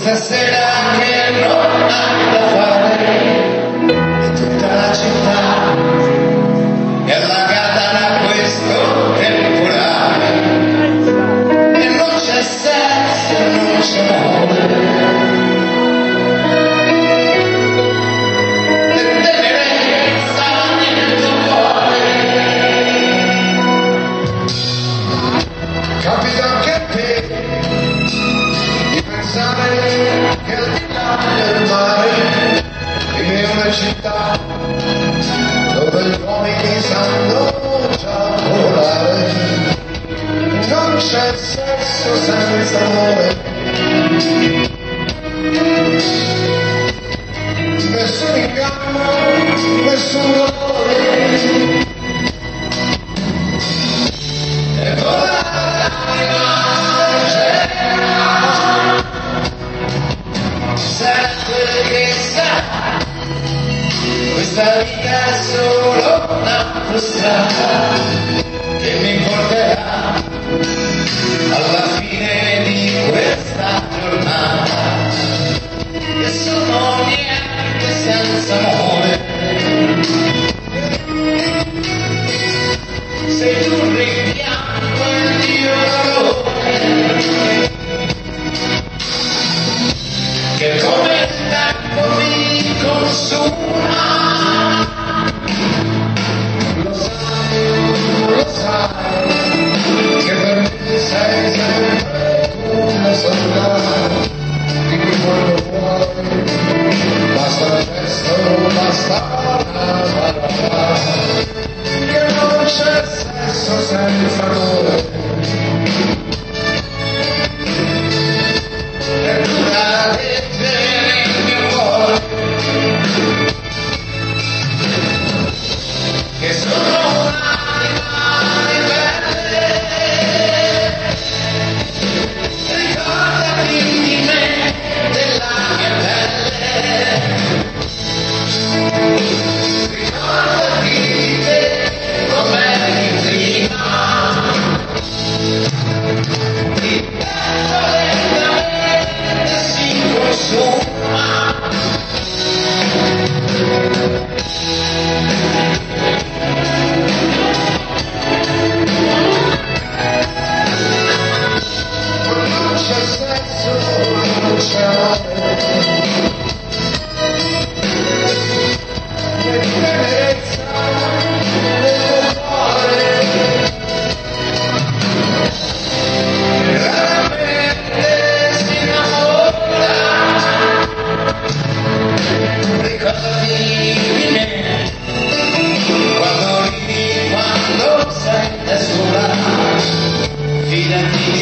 stasera che non hai da fare e tutta la città è allagata da questo temporale e non c'è sesso, non c'è amore e tenerezza nel tuo cuore. Capita anche a te di pensare che al di là del mare è una città dove gli uomini sanno già volare, non c'è sesso senza amore, nessun inganno, nessun dolore. E volare che sa, questa vita è solo una frustrata che mi porterà alla fine di questa giornata e sono niente senza amore. Sei tu un rimpianto e Dio dolore che come il tempo mi consuma. Lo sai, che per me sei sempre una soldata di cui quando vuoi basta un gesto, basta una parola, che non c'è sesso senza amore. Che sono un'anima ribelle, ricordati di me, della mia pelle, ricordati di te com'eri prima, il tempo lentamente si consuma. Quando sei da sola, fidati